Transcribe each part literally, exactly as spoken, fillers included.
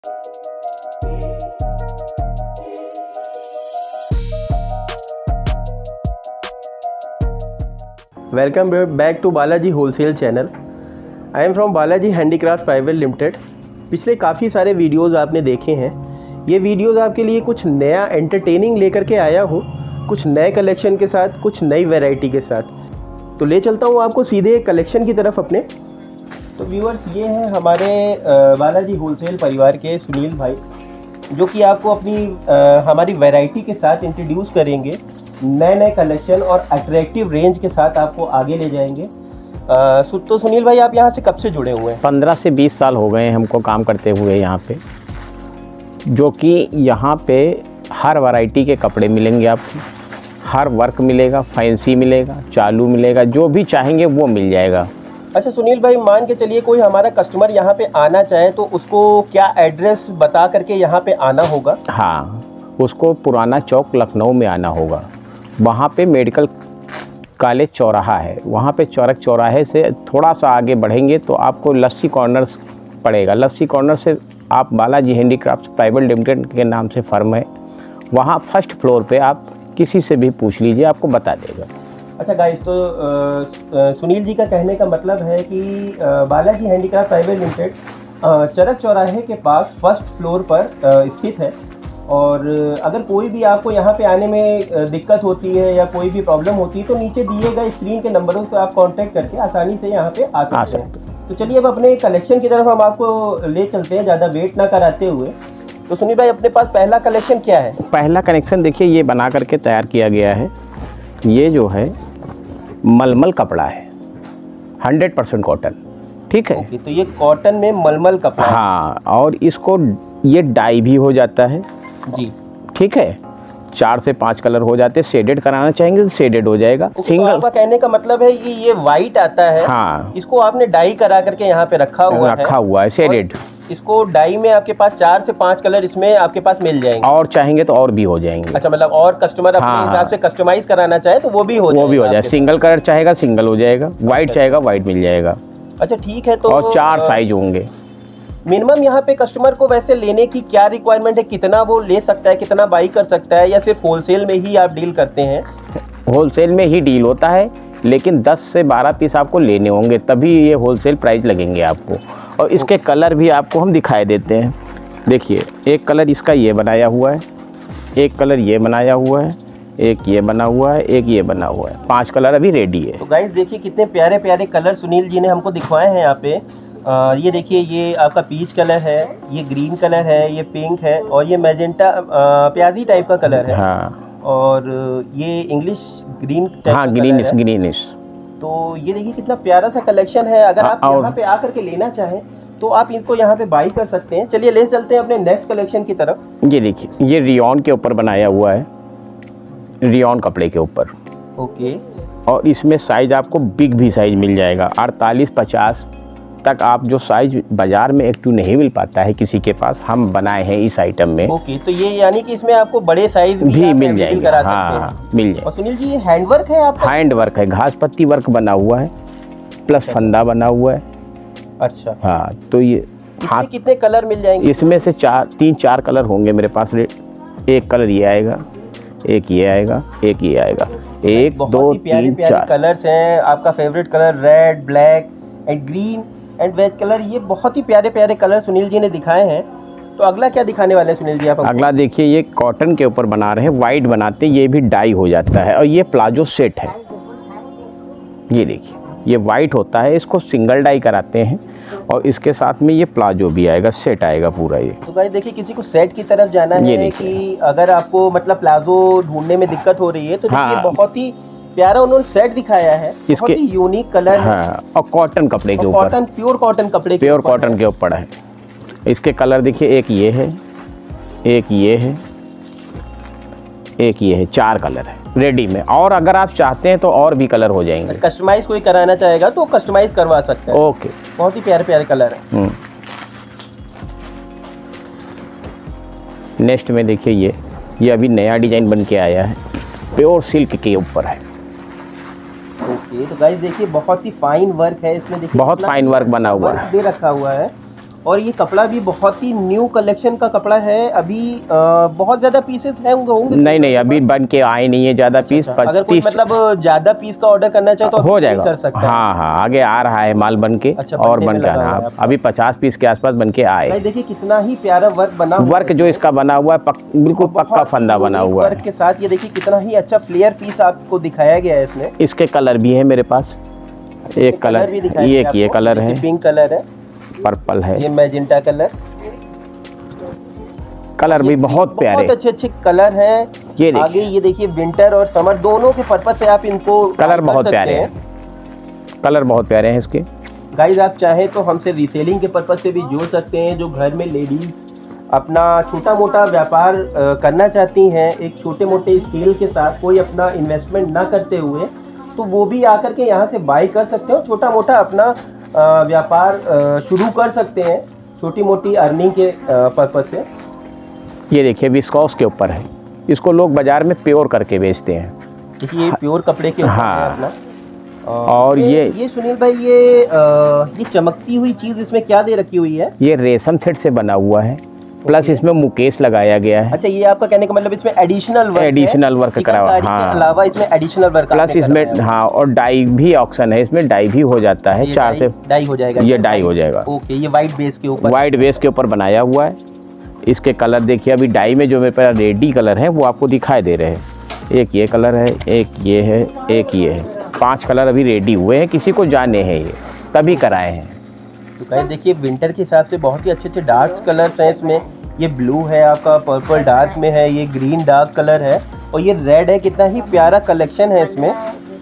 Welcome back to Balaji Wholesale channel. I am from Balaji Handicraft Private Limited. पिछले काफ़ी सारे videos आपने देखे हैं। ये वीडियोस आपके लिए कुछ नया एंटरटेनिंग लेकर के आया हूँ, कुछ नए कलेक्शन के साथ, कुछ नई वैरायटी के साथ। तो ले चलता हूँ आपको सीधे कलेक्शन की तरफ अपने। तो व्यूअर्स, ये हैं हमारे बालाजी होलसेल परिवार के सुनील भाई, जो कि आपको अपनी आ, हमारी वैरायटी के साथ इंट्रोड्यूस करेंगे। नए नए कलेक्शन और अट्रैक्टिव रेंज के साथ आपको आगे ले जाएंगे। आ, तो सुनील भाई, आप यहाँ से कब से जुड़े हुए हैं? पंद्रह से बीस साल हो गए हमको काम करते हुए यहाँ पे, जो कि यहाँ पे हर वैरायटी के कपड़े मिलेंगे आपको, हर वर्क मिलेगा, फैंसी मिलेगा, चालू मिलेगा, जो भी चाहेंगे वो मिल जाएगा। अच्छा सुनील भाई, मान के चलिए कोई हमारा कस्टमर यहाँ पे आना चाहे तो उसको क्या एड्रेस बता करके यहाँ पे आना होगा? हाँ, उसको पुराना चौक लखनऊ में आना होगा। वहाँ पे मेडिकल कॉलेज चौराहा है, वहाँ पे चौरक चौराहे से थोड़ा सा आगे बढ़ेंगे तो आपको लस्सी कॉर्नर पड़ेगा। लस्सी कॉर्नर से आप बालाजी हैंडीक्राफ्ट प्राइवेट लिमिटेड के नाम से फर्म है, वहाँ फर्स्ट फ्लोर पे आप किसी से भी पूछ लीजिए, आपको बता देगा। अच्छा गाइस, तो आ, सुनील जी का कहने का मतलब है कि आ, बालाजी हैंडीक्राफ्ट प्राइवेट लिमिटेड चौरक चौराहे के पास फर्स्ट फ्लोर पर स्थित है। और अगर कोई भी आपको यहाँ पे आने में दिक्कत होती है या कोई भी प्रॉब्लम होती है तो नीचे दिए गए स्क्रीन के नंबरों पर आप कांटेक्ट करके आसानी से यहाँ पे आ सकते हैं। तो चलिए अब अपने कलेक्शन की तरफ हम आपको ले चलते हैं, ज़्यादा वेट ना कराते हुए। तो सुनील भाई, अपने पास पहला कलेक्शन क्या है? पहला कलेक्शन देखिए, ये बना करके तैयार किया गया है। ये जो है मलमल कपड़ा है, हंड्रेड परसेंट कॉटन, ठीक है। ओके, तो ये कॉटन में मलमल कपड़ा। हाँ, और इसको ये डाई भी हो जाता है जी, ठीक है। चार से पांच कलर हो जाते हैं। शेडेड कराना चाहेंगे तो शेडेड हो जाएगा। सिंगल, आपका कहने का मतलब है कि ये वाइट आता है, हाँ, इसको आपने डाई करा करके यहाँ पे रखा हुआ रखा है, हुआ है शेडेड। इसको डाई में आपके पास चार से पांच कलर इसमें आपके पास मिल जाएंगे, और चाहेंगे तो और भी हो जाएंगे। अच्छा, मतलब और कस्टमर अपने हाँ, हिसाब से कस्टमाइज कराना चाहे तो वो भी हो वो भी हो जाए। सिंगल कलर चाहेगा सिंगल हो जाएगा, व्हाइट चाहेगा व्हाइट मिल जाएगा। अच्छा ठीक है। तो और चार साइज होंगे। मिनिमम यहाँ पे कस्टमर को वैसे लेने की क्या रिक्वायरमेंट है? कितना वो ले सकता है, कितना बाई कर सकता है, या सिर्फ होलसेल में ही आप डील करते हैं? होलसेल में ही डील होता है, लेकिन दस से बारह पीस आपको लेने होंगे, तभी ये होलसेल प्राइस लगेंगे आपको। और इसके कलर भी आपको हम दिखाए देते हैं। देखिए, एक कलर इसका ये बनाया हुआ है, एक कलर ये बनाया हुआ है, एक ये बना हुआ है, एक ये बना हुआ है। पांच कलर अभी रेडी है। तो गाइस देखिए, कितने प्यारे प्यारे कलर सुनील जी ने हमको दिखवाए हैं यहाँ पे। आ, ये देखिए, ये आपका पीच कलर है, ये ग्रीन कलर है, ये पिंक है, और ये मैजेंटा प्याजी टाइप का कलर है। हाँ, और ये इंग्लिश ग्रीन, हाँ, ग्रीनिश ग्रीनिश। तो ये देखिए कितना प्यारा सा कलेक्शन है। अगर आप यहाँ पे आकर के लेना चाहें तो आप इनको यहाँ पे बाई कर सकते हैं। चलिए ले चलते हैं अपने नेक्स्ट कलेक्शन की तरफ। ये देखिए, ये रियॉन के ऊपर बनाया हुआ है, रियॉन कपड़े के ऊपर। ओके, और इसमें साइज आपको बिग भी साइज मिल जाएगा, अड़तालीस पचास तक। आप जो साइज बाजार में एक्टिव नहीं मिल पाता है किसी के पास, हम बनाए हैं इस आइटम में। ओके, तो ये यानी कि इसमें आपको बड़े साइज भी, भी मिल जाएंगे। हाँ, मिल जाएगा। और सुनील जी, ये हैंड वर्क है आपका? हैंड वर्क है, घास पत्ती वर्क बना हुआ है, प्लस फंदा बना हुआ है। अच्छा, हाँ, तो ये हाथ कितने कलर मिल जाएंगे? इसमें से चार तीन चार कलर होंगे मेरे पास। एक कलर ये आएगा, एक ये आएगा, एक ये आएगा, एक दो तीन चार कलर्स हैं। आपका favourite colour red, black and green and beige colour, ये बहुत ही प्यारे प्यारे कलर सुनील जी ने दिखाए हैं। तो अगला क्या दिखाने वाले हैं सुनील जी आप? अगला देखिए, ये कॉटन के ऊपर बना रहे हैं, वाइट बनाते, ये भी डाई हो जाता है। और ये प्लाजो सेट है, ये देखिए, ये वाइट होता है, इसको सिंगल डाई कराते हैं, और इसके साथ में ये प्लाजो भी आएगा, सेट आएगा पूरा ये। तो गाइस देखिए, किसी को सेट की तरफ जाना है कि अगर आपको मतलब प्लाजो ढूंढने में दिक्कत हो रही है तो देखिए, हाँ, बहुत ही प्यारा उन्होंने सेट दिखाया है, इसके यूनिक कलर है। हाँ, और कॉटन कपड़े के ऊपर, कॉटन प्योर कॉटन कपड़े के प्योर कॉटन के ऊपर है। इसके कलर देखिए, एक ये है, एक ये है, एक ये है, चार कलर है रेडी में। और अगर आप चाहते हैं तो और भी कलर हो जाएंगे। कस्टमाइज कोई कराना चाहेगा तो कस्टमाइज करवा सकते हैं। ओके, बहुत ही प्यारे प्यारे कलर है। नेक्स्ट में देखिए, ये ये अभी नया डिजाइन बन के आया है, प्योर सिल्क के ऊपर है। ओके, तो गाइस देखिए, बहुत ही फाइन वर्क है इसमें। देखिए बहुत फाइन वर्क बना हुआ है, दे रखा हुआ है। और ये कपड़ा भी बहुत ही न्यू कलेक्शन का कपड़ा है। अभी आ, बहुत ज़्यादा पीसेस हैं होंगे? नहीं नहीं, अभी बन के आए नहीं है ज़्यादा पीस। अच्छा, अगर कोई मतलब ज़्यादा पीस का ऑर्डर करना चाहे तो हो जाएगा, कर सकते हैं। हाँ हाँ, आगे आ रहा है माल बन के। अच्छा, और बन के आ रहा है, अभी पचास पीस के आसपास बन के आए। देखिए कितना ही प्यारा वर्क बना, वर्क जो इसका बना हुआ है पक, बिल्कुल पक्का फंदा बना हुआ है वर्क के साथ। ये देखिए कितना ही अच्छा फ्लेयर पीस आपको दिखाया गया है इसमें। इसके कलर भी है मेरे पास, एक कलर, ये एक ये कलर है, पिंक कलर है, पर्पल है, ये मैजेंटा कलर। कलर भी बहुत प्यारे, बहुत अच्छे अच्छे कलर हैं। ये आगे ये देखिए विंटर और समर दोनों के पर्पस से आप इनको कलर बहुत प्यारे हैं, कलर बहुत प्यारे हैं इसके। गाइस आप चाहें तो हमसे रीसेलिंग के पर्पस से भी जोड़ सकते हैं। जो घर में लेडीज अपना छोटा मोटा व्यापार करना चाहती हैं, एक छोटे मोटे स्केल के साथ, कोई अपना इन्वेस्टमेंट ना करते हुए, तो वो भी आकर के यहाँ से बाई कर सकते हो। छोटा मोटा अपना व्यापार शुरू कर सकते हैं, छोटी मोटी अर्निंग के पर्पस से। ये देखिए विस्कॉस के ऊपर है, इसको लोग बाजार में प्योर करके बेचते हैं। देखिए ये प्योर कपड़े के ऊपर हाँ है अपना। और ये ये सुनील भाई ये आ, ये चमकती हुई चीज इसमें क्या दे रखी हुई है? ये रेशम थ्रेड से बना हुआ है, प्लस इसमें मुकेश लगाया गया है। अच्छा, ये आपका कहने का मतलब इसमें एडिशनल वर्क एडिशनल वर्क करा हुआ है, हाँ, अलावा इसमें एडिशनल वर्क प्लस इसमें हाँ, और डाई भी ऑप्शन है, इसमें डाई भी हो जाता है। चार से डाई हो जाएगा, ये डाई हो जाएगा। ओके, ये वाइट बेस के ऊपर, वाइट बेस के ऊपर बनाया हुआ है। इसके कलर देखिए, अभी डाई में जो मेरे पास रेडी कलर है वो आपको दिखाई दे रहे हैं। एक ये कलर है, एक ये है, एक ये है, पांच कलर अभी रेडी हुए हैं, किसी को जाने हैं, ये तभी कराए हैं। तो गाइस देखिए विंटर के हिसाब से बहुत ही अच्छे अच्छे डार्क कलर्स हैं इसमें। ये ब्लू है आपका, पर्पल डार्क में है, ये ग्रीन डार्क कलर है, और ये रेड है। कितना ही प्यारा कलेक्शन है इसमें।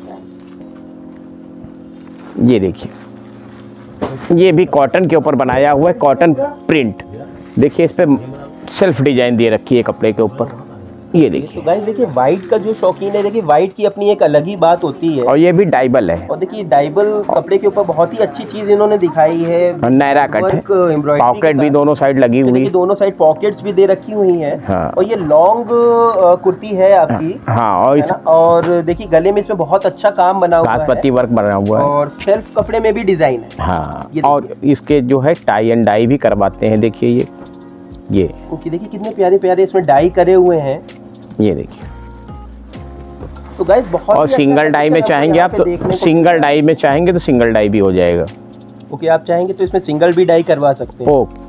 ये देखिए, ये भी कॉटन के ऊपर बनाया हुआ है, कॉटन प्रिंट। देखिए इस पे सेल्फ डिजाइन दे रखी है कपड़े के ऊपर। ये देखिए तो गाइस देखिए वाइट का जो शौकीन है, देखिए वाइट की अपनी एक अलग ही बात होती है। और ये भी डाइबल है, और देखिए डाइबल कपड़े के ऊपर बहुत ही अच्छी चीज इन्होंने दिखाई है। नायरा कट है, पॉकेट भी दोनों साइड लगी हुई है, दोनों साइड पॉकेट्स भी दे रखी हुई हैं। हाँ। और ये लॉन्ग कुर्ती है आपकी। हाँ, और है और देखिए गले में इसमें बहुत अच्छा काम बना हुआ है, घासपत्ती वर्क बना हुआ है, और सेल्फ कपड़े में भी डिजाइन है। हाँ, और इसके जो है टाई एंड डाई भी करवाते हैं। देखिए ये ये देखिए कितने प्यारे प्यारे इसमें डाई करे हुए हैं। ये देखिए, तो गाइस बहुत और सिंगल डाई में चाहेंगे आप तो सिंगल डाई में चाहेंगे तो सिंगल डाई भी हो जाएगा। ओके, आप चाहेंगे तो इसमें सिंगल भी डाई करवा सकते हैं। ओके,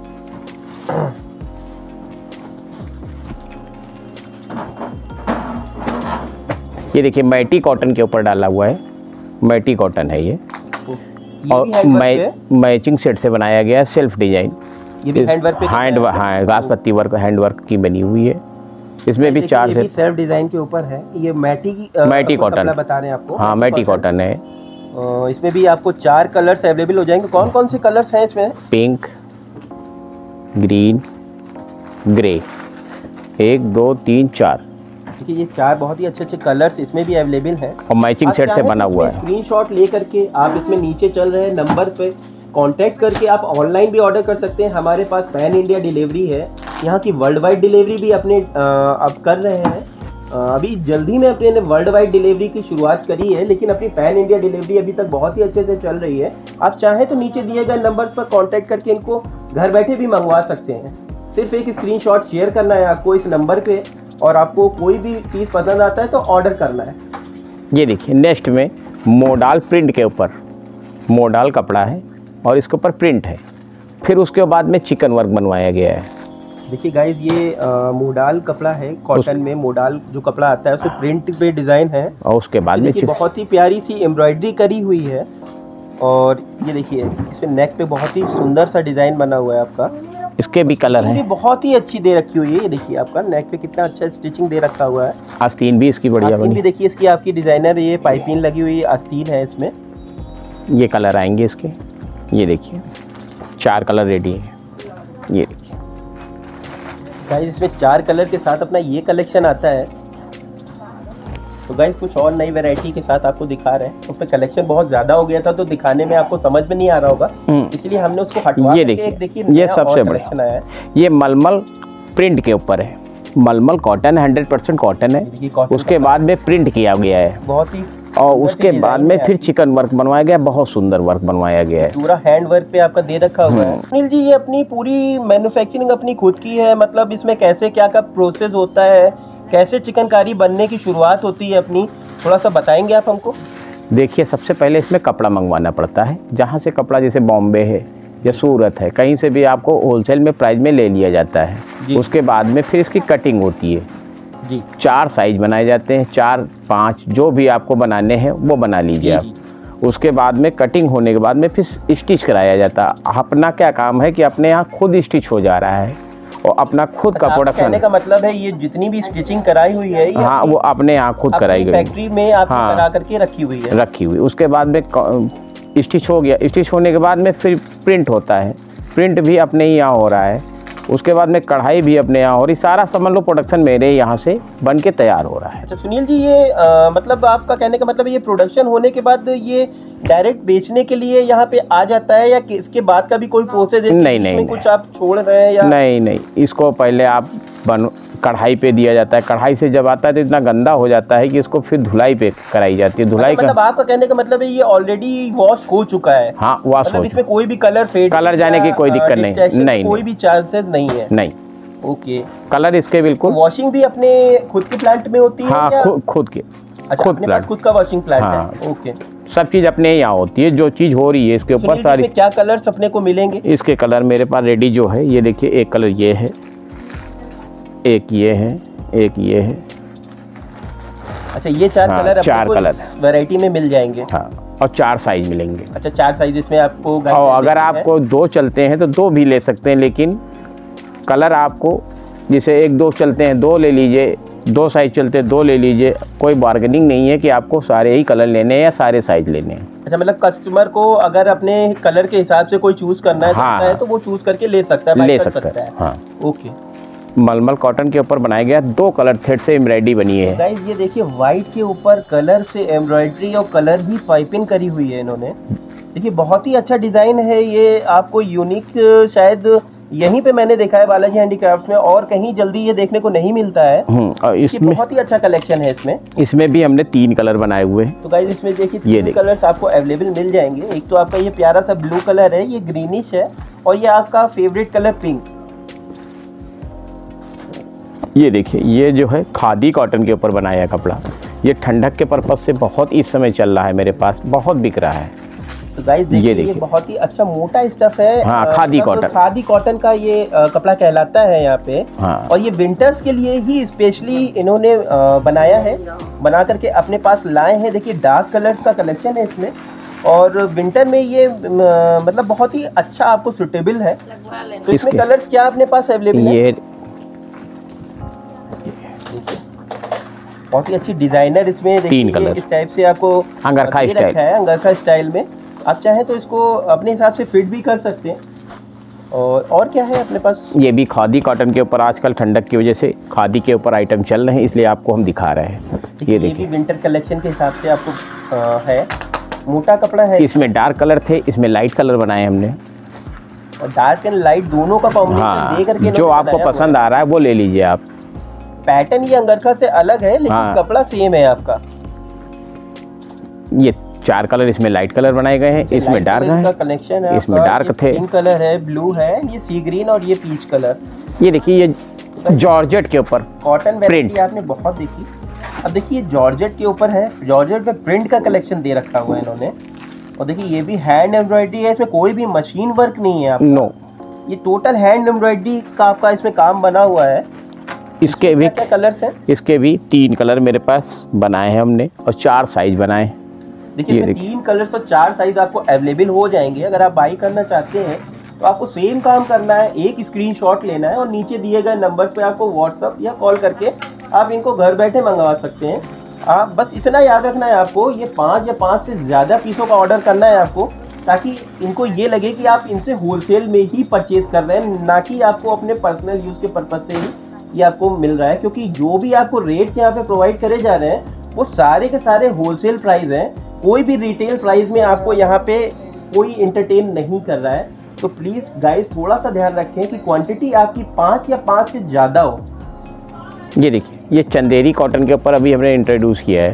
ये देखिए मैटी कॉटन के ऊपर डाला हुआ है, मैटी कॉटन है ये, ये और मै, मैचिंग सेट से बनाया गया है, सेल्फ डिजाइन। ये भी हैंड वर्क पे, हैंड हाँ, घासपत्ती वर्क हैंड वर्क की बनी हुई है। इसमें भी चार से सेल्फ डिजाइन के ऊपर है। ये मैटी की मैटी कॉटन बता रहे हैं आपको। हाँ, मैटी कॉटन है। इसमें भी आपको चार कलर्स अवेलेबल हो जाएंगे। कौन कौन से कलर्स हैं इसमें? पिंक, ग्रीन, ग्रे, एक दो तीन चार। देखिए ये चार बहुत ही अच्छे अच्छे कलर्स इसमें भी अवेलेबल हैं, और मैचिंग सेट से बना हुआ है। स्क्रीनशॉट ले करके आप इसमें नीचे चल रहे नंबर पे कांटेक्ट करके आप ऑनलाइन भी ऑर्डर कर सकते हैं। हमारे पास पैन इंडिया डिलीवरी है, यहाँ की वर्ल्ड वाइड डिलीवरी भी अपने अब कर रहे हैं। अभी जल्दी में अपने वर्ल्ड वाइड डिलीवरी की शुरुआत करी है, लेकिन अपनी पैन इंडिया डिलीवरी अभी तक बहुत ही अच्छे से चल रही है। आप चाहें तो नीचे दिए गए नंबर पर कांटेक्ट करके इनको घर बैठे भी मंगवा सकते हैं। सिर्फ एक स्क्रीनशॉट शेयर करना है आपको इस नंबर पे, और आपको कोई भी पीस पसंद आता है तो ऑर्डर करना है। ये देखिए नेक्स्ट में मोडाल प्रिंट के ऊपर, मोडाल कपड़ा है और इसके ऊपर प्रिंट है, फिर उसके बाद में चिकन वर्क बनवाया गया है। देखिए गाइज ये आ, मोडाल कपड़ा है, कॉटन में मोडाल जो कपड़ा आता है उसमें प्रिंट पे डिज़ाइन है, और उसके बाद में बहुत ही प्यारी सी एम्ब्रॉयडरी करी हुई है। और ये देखिए इसमें नेक पे बहुत ही सुंदर सा डिज़ाइन बना हुआ है आपका। इसके भी कलर हैं, बहुत ही अच्छी दे रखी हुई है। ये देखिए आपका नेक पे कितना अच्छा स्टिचिंग दे रखा हुआ है। आस्तीन भी इसकी बढ़िया बनी भी देखिए इसकी आपकी डिज़ाइनर ये पाइपिंग लगी हुई आस्तीन है इसमें। ये कलर आएंगे इसके, ये देखिए चार कलर रेडी हैं। ये देखिए गाइस इसमें चार कलर के साथ अपना ये कलेक्शन आता है। तो गाइस कुछ और नई वैरायटी के साथ आपको दिखा रहे हैं। उसमें कलेक्शन बहुत ज़्यादा हो गया था तो दिखाने में आपको समझ में नहीं आ रहा होगा, इसलिए हमने उसको हटवा ये देखिए देखिए ये सबसे बड़ा है। ये मलमल प्रिंट के ऊपर है, मलमल कॉटन हंड्रेड परसेंट कॉटन है, उसके बाद में प्रिंट किया गया है। बहुत ही और उसके बाद में फिर चिकन वर्क बनवाया गया, बहुत सुंदर वर्क बनवाया गया है। पूरा हैंड वर्क पे आपका दे रखा हुआ है। सुनील जी, ये अपनी पूरी मैन्युफैक्चरिंग अपनी खुद की है, मतलब इसमें कैसे क्या का प्रोसेस होता है, कैसे चिकनकारी बनने की शुरुआत होती है अपनी, थोड़ा सा बताएंगे आप हमको? देखिए, सबसे पहले इसमें कपड़ा मंगवाना पड़ता है। जहाँ से कपड़ा, जैसे बॉम्बे है या सूरत है, कहीं से भी आपको होलसेल में प्राइस में ले लिया जाता है। उसके बाद में फिर इसकी कटिंग होती है जी। चार साइज बनाए जाते हैं, चार पाँच जो भी आपको बनाने हैं वो बना लीजिए आप। उसके बाद में कटिंग होने के बाद में फिर स्टिच कराया जाता है। अपना क्या काम है कि अपने यहाँ खुद स्टिच हो जा रहा है और अपना खुद का प्रोडक्शन। कहने का मतलब है ये जितनी भी स्टिचिंग कराई हुई है, हाँ, वो अपने यहाँ खुद कराई गई, फैक्ट्री में आप हाँ, करा करके रखी हुई है। रखी हुई उसके बाद में स्टिच हो गया। स्टिच होने के बाद में फिर प्रिंट होता है, प्रिंट भी अपने ही यहाँ हो रहा है। उसके बाद में कढ़ाई भी अपने यहाँ हो रही, सारा समझ लो प्रोडक्शन मेरे यहाँ से बन के तैयार हो रहा है। अच्छा सुनील जी, ये आ, मतलब आपका कहने का मतलब ये प्रोडक्शन होने के बाद ये डायरेक्ट बेचने के लिए यहाँ पे आ जाता है, या इसके बाद का भी कोई प्रोसेस है? नहीं नहीं, कुछ आप छोड़ रहे हैं या? नहीं नहीं, इसको पहले आप बन कढ़ाई पे दिया जाता है। कढ़ाई से जब आता है तो इतना गंदा हो जाता है कि इसको फिर धुलाई पे कराई जाती है। धुलाई मतलब का आपका कहने का मतलब है ये ऑलरेडी वॉश हो चुका है? हाँ, वॉश मतलब हो, इसमें कोई भी कलर फेड कलर जाने की कोई दिक्कत नहीं, नहीं कोई भी चांसेस नहीं है? नहीं। ओके, कलर इसके बिल्कुल। वॉशिंग भी अपने खुद के प्लांट में होती है? हाँ, खुद खुद के। अच्छा, खुद प्लांट, खुद का वॉशिंग प्लांट है। ओके, सब चीज़ अपने यहाँ होती है, जो चीज़ हो रही है इसके ऊपर सारी। क्या कलर्स अपने को मिलेंगे? इसके कलर मेरे पास रेडी जो है, ये देखिए, एक कलर ये है, एक ये है, एक ये है। अच्छा, ये चार हाँ, कलर चार कलर वैरायटी में मिल जाएंगे। हाँ, और चार साइज मिलेंगे। अच्छा, चार साइज इसमें आपको। और अगर आपको दो चलते हैं तो दो भी ले सकते हैं, लेकिन कलर आपको जैसे एक दो चलते हैं दो ले लीजिए, दो साइज चलते हैं दो ले लीजिए। कोई बार्गेनिंग नहीं है कि आपको सारे ही कलर लेने हैं या सारे साइज लेने हैं। अच्छा, मतलब कस्टमर को अगर अपने कलर के हिसाब से कोई चूज करना है, हाँ, है तो वो चूज करके ले सकता है, ले सकता, सकता है। हाँ, ओके। मलमल कॉटन के ऊपर बनाया गया, दो कलर थ्रेड से एम्ब्रॉयडरी बनी है। गाइस, ये देखिए, व्हाइट के ऊपर कलर से एम्ब्रॉयडरी और कलर ही पाइपिंग करी हुई है इन्होंने। देखिए, बहुत ही अच्छा डिजाइन है ये, आपको यूनिक शायद यहीं पे मैंने देखा है बालाजी हैंडीक्राफ्ट में, और कहीं जल्दी ये देखने को नहीं मिलता है। और इसमें बहुत ही अच्छा कलेक्शन है इसमें। इसमें भी हमने तीन कलर बनाए हुए हैं। तो गाइस, इसमें देखिए तीन कलर्स आपको अवेलेबल मिल जाएंगे। एक तो आपका ये प्यारा सा ब्लू कलर है, ये ग्रीनिश है, और ये आपका फेवरेट कलर पिंक। ये देखिए, ये जो है खादी कॉटन के ऊपर बनाया कपड़ा, ये ठंडक के पर्पज से बहुत इस समय चल रहा है, मेरे पास बहुत बिक रहा है। तो गाइस देखिए, ये, ये बहुत ही अच्छा मोटा स्टफ है। हाँ, खादी कॉटन, खादी कॉटन का ये आ, कपड़ा कहलाता है यहाँ पे। हाँ। और ये विंटर्स के लिए ही स्पेशली इन्होंने आ, बनाया है, बना करके अपने पास लाए हैं। देखिए, डार्क कलर्स का कलेक्शन है इसमें, और विंटर में ये मतलब बहुत ही अच्छा आपको सुटेबल है। तो इसमें कलर्स क्या अपने पास अवेलेबल है? ये बहुत ही अच्छी डिजाइनर इसमें तीन कलर इस टाइप से आपको अंगरखा स्टाइल है, अंगरखा स्टाइल में। आप चाहें तो इसको अपने हिसाब से फिट भी कर सकते हैं। और और क्या है अपने पास? ये भी खादी कॉटन के ऊपर, आजकल ठंडक की वजह से खादी के ऊपर आइटम चल रहे हैं, इसलिए आपको हम दिखा रहे हैं। ये देखिए, विंटर कलेक्शन के हिसाब से आपको आ, है, मोटा कपड़ा है। इसमें डार्क कलर थे, इसमें लाइट कलर बनाए हमने, और डार्क एंड लाइट दोनों का कॉम्बिनेशन हाँ, दे करके जो आपको पसंद आ रहा है वो ले लीजिए आप। पैटर्न ये अंगरखा से अलग है, लेकिन हाँ, कपड़ा सेम है आपका। ये चार कलर इसमें लाइट कलर बनाए गए हैं, इसमें डार्क है, कलेक्शन है, इसमें डार्क थे, पिंक कलर है, ब्लू है, ये सी ग्रीन और ये पीच कलर। ये देखिए, ये जॉर्जेट के ऊपर कॉटन वैरायटी आपने बहुत देखी। अब देखिए, जॉर्जेट के ऊपर है, जॉर्जेट पे प्रिंट का कलेक्शन दे रखा हुआ है इन्होंने। और देखिए, ये भी हैंड एम्ब्रॉयडरी है, इसमें कोई भी मशीन वर्क नहीं है आपका। नो, ये टोटल हैंड एम्ब्रॉयडरी का आपका इसमें काम बना हुआ है। इसके भी कलर्स हैं, इसके भी तीन कलर मेरे पास बनाए हैं हमने, और चार साइज बनाए। देखिए, इसमें तीन कलर्स और चार साइज आपको अवेलेबल हो जाएंगे। अगर आप बाई करना चाहते हैं तो आपको सेम काम करना है, एक स्क्रीनशॉट लेना है और नीचे दिए गए नंबर पे आपको व्हाट्सअप या कॉल करके आप इनको घर बैठे मंगवा सकते हैं। आप बस इतना याद रखना है आपको, ये पाँच या पाँच से ज़्यादा पीसों का ऑर्डर करना है आपको, ताकि इनको ये लगे कि आप इनसे होलसेल में ही परचेज कर रहे हैं, ना कि आपको अपने पर्सनल यूज़ के पर्पज़ से ही ये आपको मिल रहा है। क्योंकि जो भी आपको रेट यहाँ पे प्रोवाइड करे जा रहे हैं वो सारे के सारे होलसेल प्राइस हैं, कोई भी रिटेल प्राइस में आपको यहाँ पे कोई एंटरटेन नहीं कर रहा है। तो प्लीज़ गाइस थोड़ा सा ध्यान रखें कि क्वांटिटी आपकी पाँच या पाँच से ज़्यादा हो। ये देखिए, ये चंदेरी कॉटन के ऊपर अभी हमने इंट्रोड्यूस किया है,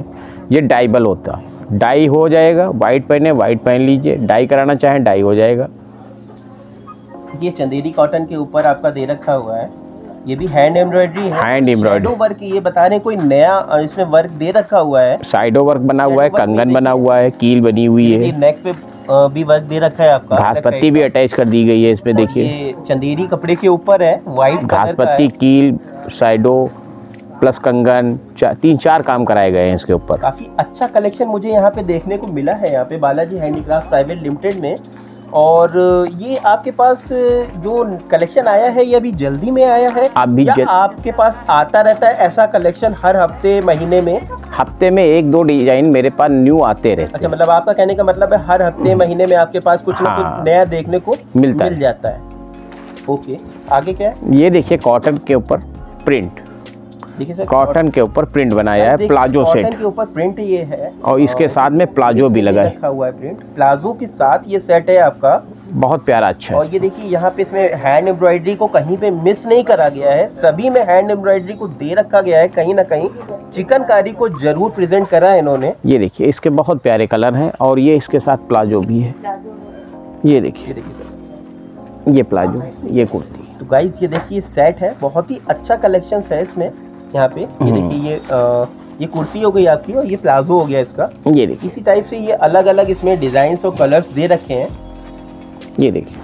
ये डाइबल होता है, डाई हो जाएगा, वाइट पहने वाइट पहन लीजिए, डाई कराना चाहें डाई हो जाएगा। ये चंदेरी कॉटन के ऊपर आपका दे रखा हुआ है, ये भी हैंड एम्ब्रॉयडरी है, हैंड एम्ब्रॉयडरी वर्क। ये बता रहे कोई नया इसमें वर्क दे रखा हुआ है, साइडो वर्क बना हुआ है, कंगन बना हुआ है, कील बनी हुई है, नेक पे भी वर्क दे रखा है आपका, घास पत्ती भी अटैच कर दी गई है इसमें। देखिए चंदेरी कपड़े के ऊपर है, व्हाइट घास पत्ती, कील, साइडो प्लस कंगन, चा, तीन चार काम कराए गए हैं इसके ऊपर। काफी अच्छा कलेक्शन मुझे यहाँ पे देखने को मिला है यहाँ पे बालाजी हैंडीक्राफ्ट प्राइवेट लिमिटेड में। और ये आपके पास जो कलेक्शन आया है ये अभी जल्दी में आया है, अभी या जल... आपके पास आता रहता है ऐसा कलेक्शन हर हफ्ते महीने में? हफ्ते में एक दो डिजाइन मेरे पास न्यू आते रहते हैं। अच्छा, मतलब आपका कहने का मतलब है हर हफ्ते महीने में आपके पास कुछ ना कुछ नया देखने को मिलता मिल जाता है। ओके, आगे क्या है? ये देखिए कॉटन के ऊपर प्रिंट, देखिए सर कॉटन के ऊपर प्रिंट बनाया है, प्लाजो सेट कॉटन के ऊपर प्रिंट ये है, और इसके साथ में प्लाजो भी लगा रखा हुआ है, प्रिंट प्लाजो के साथ ये सेट है आपका, बहुत प्यारा अच्छा है। और ये देखिए यहाँ पे इसमें हैंड एम्ब्रॉयडरी को कहीं पे मिस नहीं करा गया है, सभी में हैंड एम्ब्रॉयडरी को दे रखा गया है, कहीं ना कहीं चिकनकारी को जरूर प्रेजेंट करा है इन्होंने। ये देखिए इसके बहुत प्यारे कलर हैं, और ये इसके साथ प्लाजो भी है, ये देखिए ये प्लाजो, ये कुर्ती। तो गाइस ये देखिए सेट है, बहुत ही अच्छा कलेक्शन है इसमें। यहाँ पे ये देखिए ये आ, ये कुर्ती हो गई आपकी, और ये प्लाजो हो गया इसका। ये देखिए इसी टाइप से ये अलग अलग इसमें डिजाइन और कलर्स दे रखे हैं। ये देखिए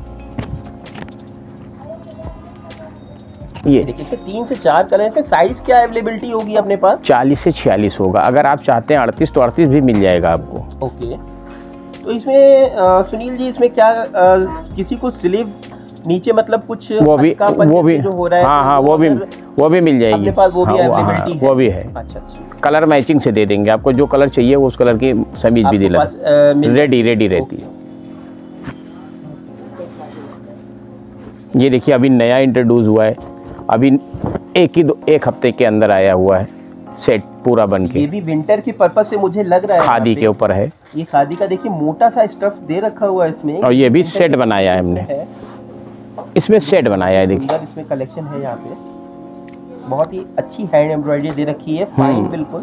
ये देखिए तीन से चार कलर पे। साइज क्या अवेलेबिलिटी होगी अपने पास? चालीस से छियालीस होगा, अगर आप चाहते हैं अड़तीस तो अड़तीस भी मिल जाएगा आपको। ओके, तो इसमें आ, सुनील जी इसमें क्या आ, किसी को स्लीव नीचे मतलब कुछ वो भी वो भी जो हो रहा है, हाँ हाँ वो भी वो भी मिल जाएगी अपने पास, वो भी अवेलेबिलिटी है, वो भी है। अच्छा अच्छा, कलर मैचिंग से दे देंगे आपको, जो कलर चाहिए वो उस कलर की समीज भी दिला, रेडी रेडी रहती है। ये देखिए अभी नया इंट्रोड्यूस हुआ है, अभी एक ही दो एक हफ्ते के अंदर आया हुआ है सेट पूरा बन के। ये भी विंटर की पर्पस से मुझे लग रहा है, खादी के ऊपर है। ये खादी का देखिए मोटा सा स्टफ दे रखा हुआ है इसमें, और ये भी सेट बनाया है हमने, इसमें सेट बनाया है। देखिए इसमें कलेक्शन है यहाँ पे, बहुत ही अच्छी हैंड एम्ब्रॉयडरी दे रखी है, फाइन बिल्कुल,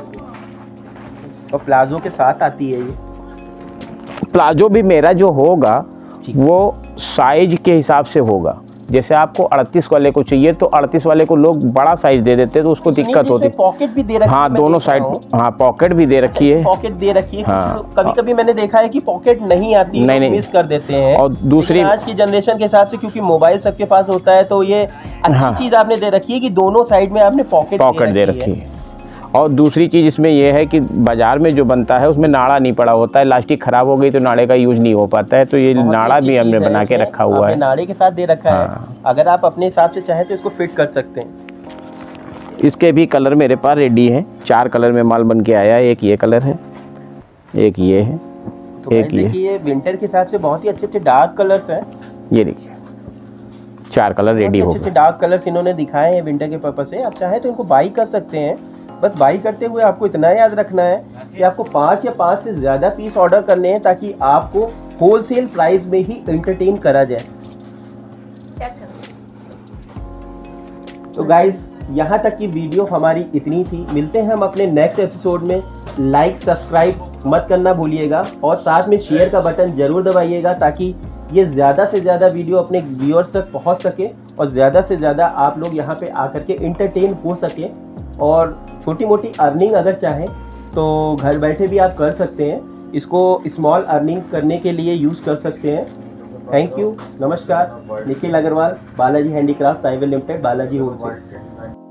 और प्लाजो के साथ आती है। ये प्लाजो भी मेरा जो होगा वो साइज के हिसाब से होगा, जैसे आपको अड़तीस वाले को चाहिए तो अड़तीस वाले को लोग बड़ा साइज दे देते हैं तो उसको दिक्कत होती है। पॉकेट भी दे रखी है, हाँ दोनों साइड, हाँ पॉकेट भी दे रखी है, पॉकेट दे रखी है। हाँ, कभी कभी मैंने देखा है कि पॉकेट नहीं आती, नहीं, नहीं मिस कर देते हैं। और दूसरी आज की जनरेशन के हिसाब से क्योंकि मोबाइल सबके पास होता है, तो ये अच्छी हाँ, चीज आपने दे रखी है कि दोनों साइड में आपने पॉकेट पॉकेट दे रखी है। और दूसरी चीज़ इसमें यह है कि बाजार में जो बनता है उसमें नाड़ा नहीं पड़ा होता है, प्लास्टिक खराब हो गई तो नाड़े का यूज नहीं हो पाता है, तो ये नाड़ा भी हमने बना के रखा हुआ है, नाड़े के साथ दे रखा है। अगर आप अपने हिसाब से चाहें तो इसको फिट कर सकते हैं। इसके भी कलर मेरे पास रेडी है, चार कलर में माल बन के आया है, एक ये कलर है, एक ये है, तो एक ये। ये विंटर के हिसाब से बहुत ही अच्छे अच्छे डार्क कलर्स हैं। ये देखिए चार कलर रेडी हो गए, अच्छे डार्क कलर्स इन्होंने दिखाए हैं विंटर के पर्पज से। आप चाहें तो इनको बाई कर सकते हैं, बस बाई करते हुए आपको इतना याद रखना है कि आपको पाँच या पाँच से ज़्यादा पीस ऑर्डर करने हैं ताकि आपको होलसेल प्राइस में ही एंटरटेन करा जाए। तो गाइस यहाँ तक की वीडियो हमारी इतनी थी, मिलते हैं हम अपने नेक्स्ट एपिसोड में। लाइक सब्सक्राइब मत करना भूलिएगा, और साथ में शेयर का बटन ज़रूर दबाइएगा ताकि ये ज़्यादा से ज़्यादा वीडियो अपने व्यूअर्स तक पहुँच सके, और ज़्यादा से ज़्यादा आप लोग यहाँ पे आकर के इंटरटेन हो सके, और छोटी मोटी अर्निंग अगर चाहें तो घर बैठे भी आप कर सकते हैं, इसको स्मॉल अर्निंग करने के लिए यूज़ कर सकते हैं। थैंक यू, नमस्कार। Nikhil Agarwal, Balaji handicraft private limited, Balaji wholesale.